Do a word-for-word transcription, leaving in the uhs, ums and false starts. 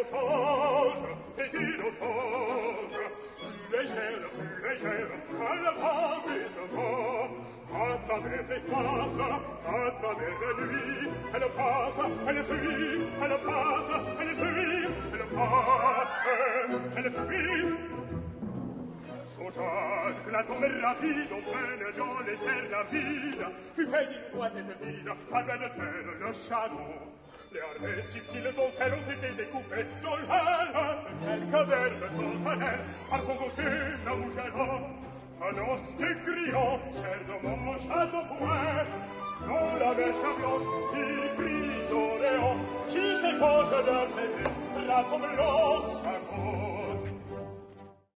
au songe, plaisir au songe, plus légère, plus légère, quand le vent descend, à travers l'espace, à travers la nuit, elle passe, elle fuit, elle passe, elle fuit, elle passe, elle fuit. Songeant que la tombe rapide on traîne dans les terres lapides, fut fait d'une noisette vide, par la terre le charbon. Les armées subtiles dont elles ont été découpées, dans l'aile, quelques verbes sont à l'air, par son gaucher n'amougera. Un os de criant, sert de manche à son poing, dans la mèche blanche, il crie au néant, qui s'écose de ses la sombre l'os à